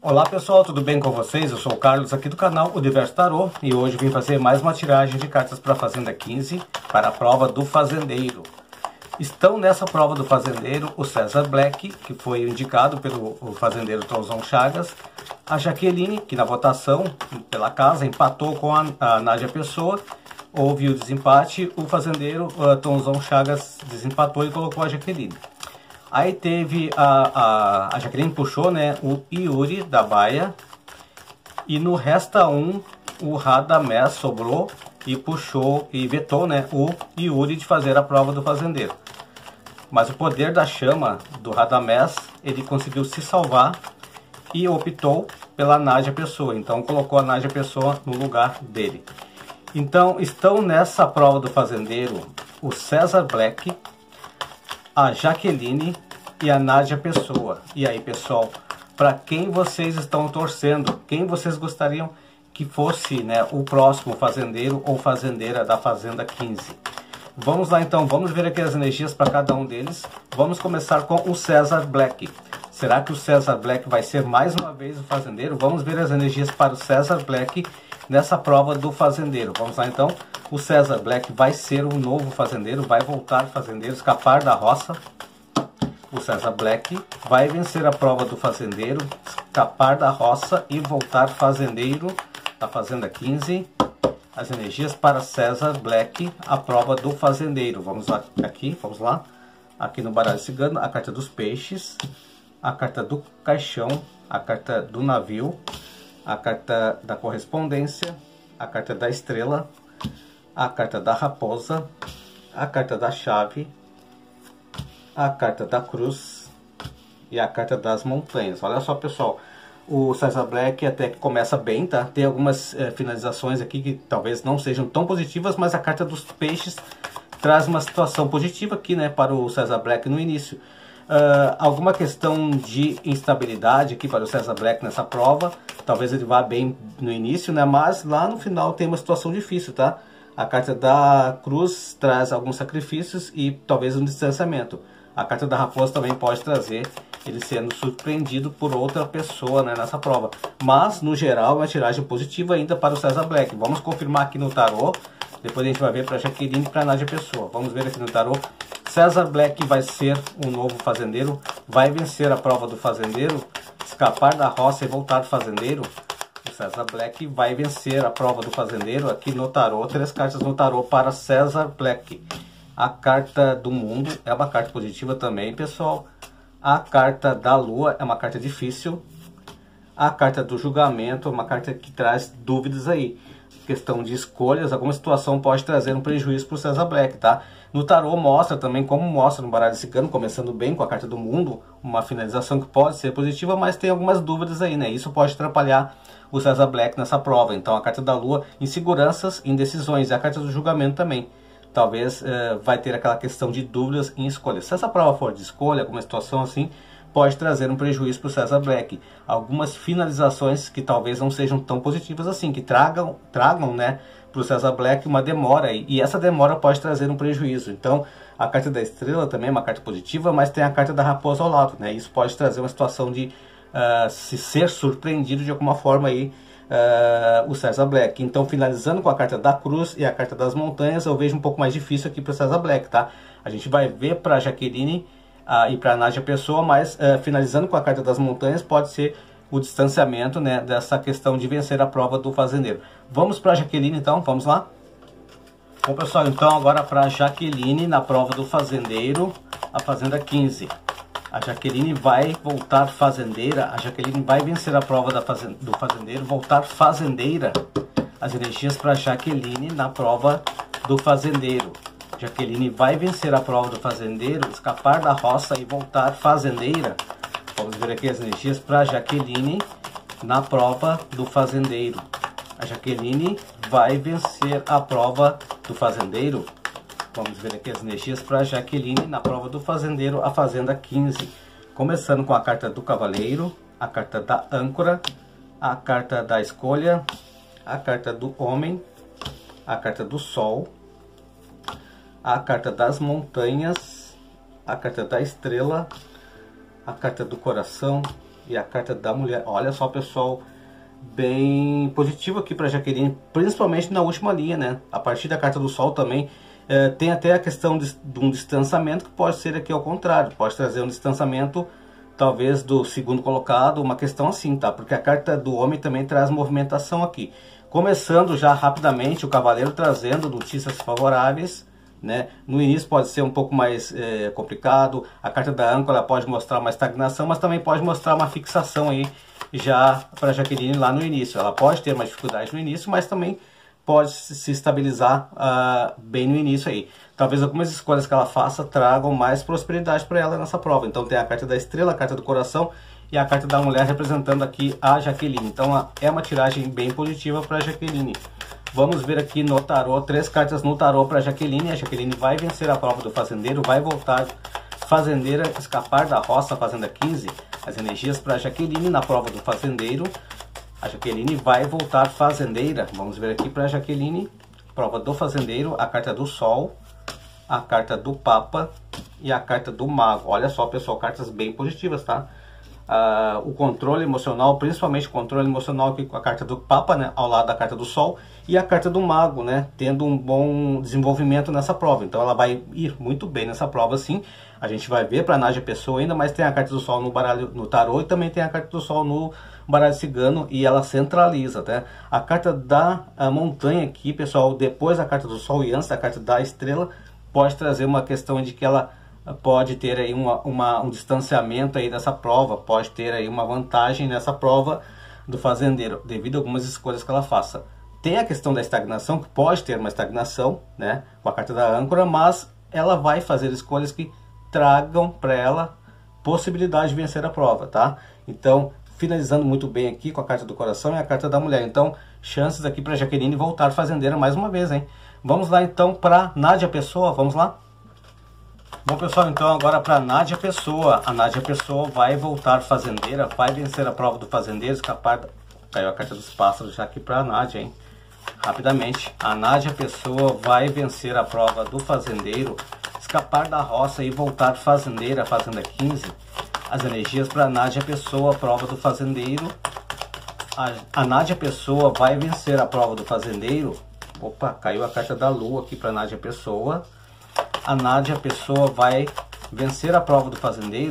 Olá pessoal, tudo bem com vocês? Eu sou o Carlos aqui do canal Universo Tarô e hoje vim fazer mais uma tiragem de cartas para a Fazenda 15 para a prova do Fazendeiro. Estão nessa prova do Fazendeiro o César Black, que foi indicado pelo fazendeiro Tonzão Chagas, a Jaqueline, que na votação pela casa empatou com a Nádia Pessoa. Houve o desempate, o fazendeiro Tonzão Chagas desempatou e colocou a Jaqueline. Aí teve a Jaqueline puxou, né, o Yuri da Baia, e no Resta 1 o Radamés sobrou e puxou e vetou, né, o Yuri de fazer a prova do fazendeiro. Mas o poder da chama do Radamés, ele conseguiu se salvar e optou pela Nádia Pessoa, então colocou a Nádia Pessoa no lugar dele. Então estão nessa prova do fazendeiro o César Black, a Jaqueline e a Nádia Pessoa. E aí, pessoal, para quem vocês estão torcendo? Quem vocês gostariam que fosse, né, o próximo fazendeiro ou fazendeira da Fazenda 15? Vamos lá então, vamos ver aqui as energias para cada um deles. Vamos começar com o César Black. Será que o César Black vai ser mais uma vez o fazendeiro? Vamos ver as energias para o César Black nessa prova do fazendeiro. Vamos lá então. O César Black vai ser um novo fazendeiro, vai voltar fazendeiro, escapar da roça. O César Black vai vencer a prova do fazendeiro, escapar da roça e voltar fazendeiro da Fazenda 15. As energias para César Black, a prova do fazendeiro. Vamos lá aqui, vamos lá. Aqui no baralho cigano, a carta dos peixes, a carta do caixão, a carta do navio, a carta da correspondência, a carta da estrela, a carta da raposa, a carta da chave, a carta da cruz e a carta das montanhas. Olha só, pessoal, o César Black até que começa bem, tá? Tem algumas finalizações aqui que talvez não sejam tão positivas, mas a carta dos peixes traz uma situação positiva aqui, né, para o César Black no início. Alguma questão de instabilidade aqui para o César Black nessa prova. Talvez ele vá bem no início, né, mas lá no final tem uma situação difícil, tá? A carta da cruz traz alguns sacrifícios e talvez um distanciamento. A carta da raposa também pode trazer ele sendo surpreendido por outra pessoa, né, nessa prova. Mas, no geral, é uma tiragem positiva ainda para o César Black. Vamos confirmar aqui no tarô. Depois a gente vai ver para a Jaqueline e para a Nádia Pessoa. Vamos ver aqui no tarô. César Black vai ser um novo fazendeiro. Vai vencer a prova do fazendeiro. Escapar da roça e voltar fazendeiro. O César Black vai vencer a prova do fazendeiro aqui no tarô. 3 cartas no tarô para César Black. A carta do mundo é uma carta positiva também, pessoal. A carta da lua é uma carta difícil. A carta do julgamento é uma carta que traz dúvidas aí. Questão de escolhas, alguma situação pode trazer um prejuízo para o César Black, tá? No tarô mostra também, como mostra no baralho cigano, começando bem com a carta do mundo, uma finalização que pode ser positiva, mas tem algumas dúvidas aí, né? Isso pode atrapalhar o César Black nessa prova. Então a carta da lua, inseguranças, indecisões, e a carta do julgamento também. Talvez vai ter aquela questão de dúvidas em escolha. Se essa prova for de escolha, alguma situação assim, pode trazer um prejuízo para o César Black. Algumas finalizações que talvez não sejam tão positivas assim, que tragam né, para o César Black uma demora. E essa demora pode trazer um prejuízo. Então, a carta da estrela também é uma carta positiva, mas tem a carta da raposa ao lado, né? Isso pode trazer uma situação de se ser surpreendido de alguma forma aí, o César Black. Então, finalizando com a carta da cruz e a carta das montanhas, eu vejo um pouco mais difícil aqui para o César Black, tá? A gente vai ver para a Jaqueline e para a Nádia Pessoa, mas finalizando com a carta das montanhas, pode ser o distanciamento, né, dessa questão de vencer a prova do fazendeiro. Vamos para a Jaqueline então, vamos lá? Bom, pessoal, então agora para a Jaqueline na prova do fazendeiro, a Fazenda 15. A Jaqueline vai voltar fazendeira, a Jaqueline vai vencer a prova do fazendeiro, voltar fazendeira. As energias para a Jaqueline na prova do fazendeiro. Jaqueline vai vencer a prova do fazendeiro, escapar da roça e voltar fazendeira. Vamos ver aqui as energias para a Jaqueline na prova do fazendeiro. A Jaqueline vai vencer a prova do fazendeiro. Vamos ver aqui as energias para a Jaqueline na prova do fazendeiro, a Fazenda 15. Começando com a carta do cavaleiro, a carta da âncora, a carta da escolha, a carta do homem, a carta do sol, a carta das montanhas, a carta da estrela, a carta do coração, e a carta da mulher. Olha só, pessoal, bem positivo aqui para Jaqueline, principalmente na última linha, né? A partir da carta do sol também tem até a questão de um distanciamento, que pode ser aqui ao contrário, pode trazer um distanciamento talvez do segundo colocado, uma questão assim, tá? Porque a carta do homem também traz movimentação aqui. Começando já rapidamente, o cavaleiro trazendo notícias favoráveis, né? No início pode ser um pouco mais complicado. A carta da âncora pode mostrar uma estagnação, mas também pode mostrar uma fixação aí já para Jaqueline lá no início. Ela pode ter uma dificuldade no início, mas também pode se estabilizar bem no início aí. Talvez algumas escolhas que ela faça tragam mais prosperidade para ela nessa prova. Então tem a carta da estrela, a carta do coração e a carta da mulher representando aqui a Jaqueline. Então é uma tiragem bem positiva para Jaqueline. Vamos ver aqui no tarô, 3 cartas no tarô para Jaqueline. A Jaqueline vai vencer a prova do fazendeiro, vai voltar fazendeira, escapar da roça, fazenda 15. As energias para Jaqueline na prova do fazendeiro. A Jaqueline vai voltar fazendeira. Vamos ver aqui para a Jaqueline, prova do fazendeiro, a carta do sol, a carta do papa e a carta do mago. Olha só, pessoal, cartas bem positivas, tá? O controle emocional, principalmente o controle emocional aqui com a carta do papa, né, ao lado da carta do sol, e a carta do mago, né, tendo um bom desenvolvimento nessa prova. Então ela vai ir muito bem nessa prova, sim. A gente vai ver para a Nádia Pessoa ainda, mas tem a carta do sol no baralho, no tarô, e também tem a carta do sol no baralho cigano, e ela centraliza, tá? A carta da montanha aqui, pessoal, depois da carta do sol e antes da carta da estrela, pode trazer uma questão de que ela pode ter aí um distanciamento aí dessa prova, pode ter aí uma vantagem nessa prova do fazendeiro, devido a algumas escolhas que ela faça. Tem a questão da estagnação, que pode ter uma estagnação, né, com a carta da âncora, mas ela vai fazer escolhas que tragam para ela possibilidade de vencer a prova, tá? Então, finalizando muito bem aqui com a carta do coração e a carta da mulher. Então, chances aqui para Jaqueline voltar fazendeira mais uma vez, hein? Vamos lá então para Nádia Pessoa, vamos lá? Bom, pessoal, então agora para Nádia Pessoa. A Nádia Pessoa vai voltar fazendeira, vai vencer a prova do fazendeiro, escapar... Caiu a carta dos pássaros já aqui para a Nádia, hein? Rapidamente, a Nádia Pessoa vai vencer a prova do fazendeiro, escapar da roça e voltar fazendeira, fazenda 15. As energias para a Nádia Pessoa, a prova do fazendeiro. A Nádia Pessoa vai vencer a prova do fazendeiro. Opa, caiu a carta da lua aqui para a Nádia Pessoa. A Nádia Pessoa vai vencer a prova do fazendeiro,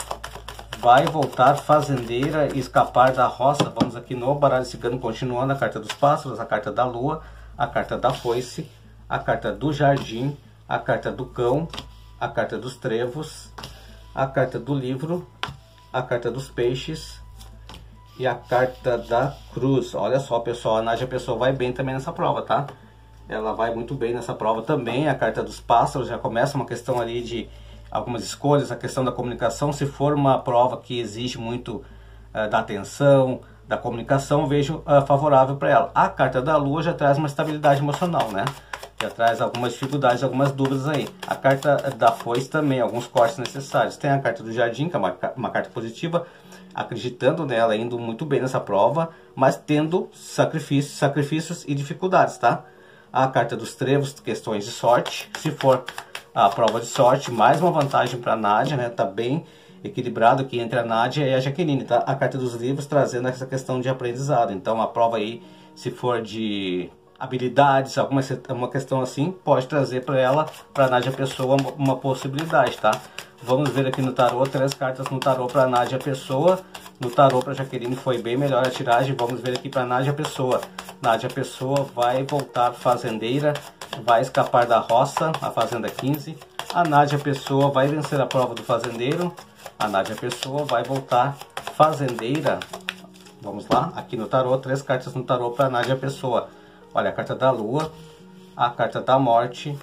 vai voltar fazendeira e escapar da roça. Vamos aqui no baralho cigano, continuando a carta dos pássaros, a carta da lua, a carta da foice, a carta do jardim, a carta do cão, a carta dos trevos, a carta do livro, a carta dos peixes e a carta da cruz. Olha só, pessoal, a Nádia Pessoa vai bem também nessa prova, tá? Ela vai muito bem nessa prova também. A carta dos pássaros já começa uma questão ali de algumas escolhas, a questão da comunicação. Se for uma prova que exige muito da atenção, da comunicação, vejo favorável para ela. A carta da lua já traz uma estabilidade emocional, né? Já traz algumas dificuldades, algumas dúvidas aí. A carta da foice também, alguns cortes necessários. Tem a carta do jardim, que é uma carta positiva, acreditando nela, indo muito bem nessa prova, mas tendo sacrifícios e dificuldades, tá? A carta dos trevos, questões de sorte. Se for a prova de sorte, mais uma vantagem para a Nádia, né? Tá bem equilibrado aqui entre a Nádia e a Jaqueline, tá? A carta dos livros trazendo essa questão de aprendizado. Então a prova aí, se for de habilidades, uma questão assim, pode trazer para ela, para a Nádia Pessoa, uma possibilidade, tá? Vamos ver aqui no tarô, 3 cartas no tarô para a Nádia Pessoa. No tarô para a Jaqueline foi bem melhor a tiragem. Vamos ver aqui para a Nádia Pessoa. Nádia Pessoa vai voltar fazendeira, vai escapar da roça, a fazenda 15. A Nádia Pessoa vai vencer a prova do fazendeiro. A Nádia Pessoa vai voltar fazendeira. Vamos lá, aqui no tarô, 3 cartas no tarô para a Nádia Pessoa. Olha, a carta da lua, a carta da morte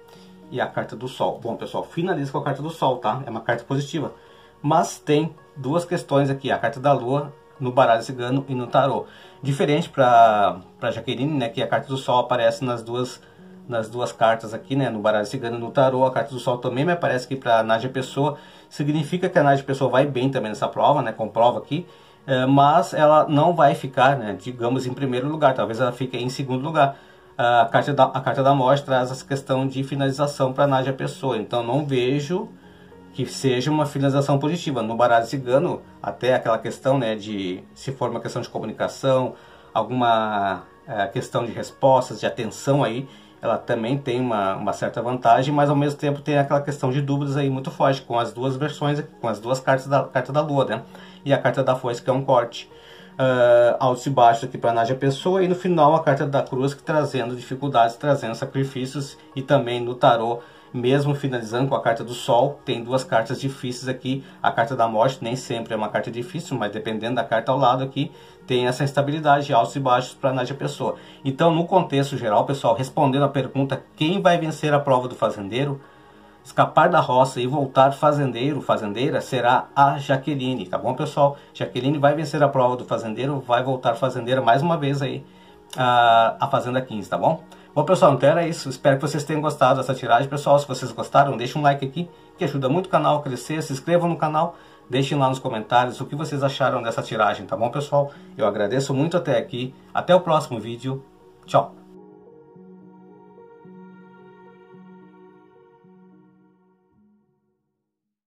e a carta do sol. Bom, pessoal, finaliza com a carta do sol, tá? É uma carta positiva. Mas tem 2 questões aqui, a carta da lua no baralho cigano e no tarô. Diferente para Jaqueline, né, que a carta do sol aparece nas duas cartas aqui, né, no baralho cigano e no tarô. A carta do sol também me aparece aqui para a Nádia Pessoa. Significa que a Nádia Pessoa vai bem também nessa prova, né, comprova aqui. Mas ela não vai ficar, né, digamos, em primeiro lugar. Talvez ela fique em segundo lugar. A carta da morte traz essa questão de finalização para a Nádia Pessoa. Então não vejo que seja uma finalização positiva. No baralho cigano, até aquela questão, né, de se for uma questão de comunicação, alguma questão de respostas, de atenção aí, ela também tem uma certa vantagem, mas ao mesmo tempo tem aquela questão de dúvidas aí muito forte, com as duas versões, com as duas cartas da carta da lua, né? E a carta da foice, que é um corte. Altos e baixos aqui para a Nádia Pessoa, e no final a carta da cruz, que trazendo dificuldades, trazendo sacrifícios, e também no tarô, mesmo finalizando com a carta do sol, tem duas cartas difíceis aqui. A carta da morte nem sempre é uma carta difícil, mas dependendo da carta ao lado aqui, tem essa instabilidade, altos e baixos para a Nádia Pessoa. Então, no contexto geral, pessoal, respondendo a pergunta, quem vai vencer a prova do fazendeiro, escapar da roça e voltar fazendeiro, fazendeira, será a Jaqueline, tá bom, pessoal? Jaqueline vai vencer a prova do fazendeiro, vai voltar fazendeira mais uma vez aí, a Fazenda 15, tá bom? Bom, pessoal, então era isso. Espero que vocês tenham gostado dessa tiragem. Pessoal, se vocês gostaram, deixem um like aqui, que ajuda muito o canal a crescer. Se inscrevam no canal, deixem lá nos comentários o que vocês acharam dessa tiragem, tá bom, pessoal? Eu agradeço muito até aqui. Até o próximo vídeo. Tchau!